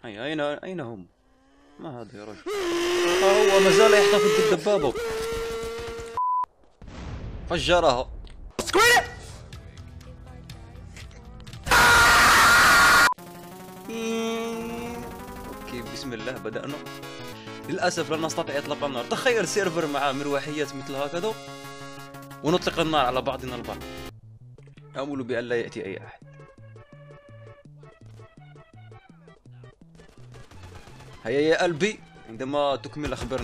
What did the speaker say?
هيا أين هم؟ ما هذا يا رجل؟ هو ما زال يحتفظ بالدبابة. فجرها. اوكي بسم الله بدأنا. للأسف لن نستطيع إطلاق النار. تخيل سيرفر مع مروحيات مثل هكذا ونطلق النار على بعضنا البعض. آمل بأن لا يأتي أي أحد. هيا يا قلبي عندما تكمل أخبرني.